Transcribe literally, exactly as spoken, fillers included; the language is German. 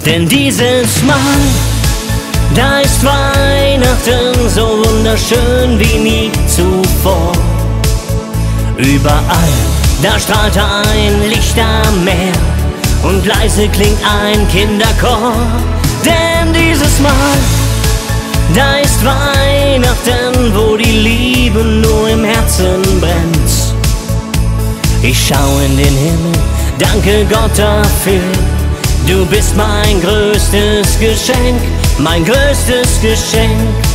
Denn dieses Mal, da ist Weihnachten so wunderschön wie nie zuvor. Überall, da strahlt ein Licht am Meer und leise klingt ein Kinderchor. Denn dieses Mal, da ist Weihnachten, wo die Liebe nur im Herzen brennt. Ich schau in den Himmel, danke Gott dafür. Du bist mein größtes Geschenk, mein größtes Geschenk.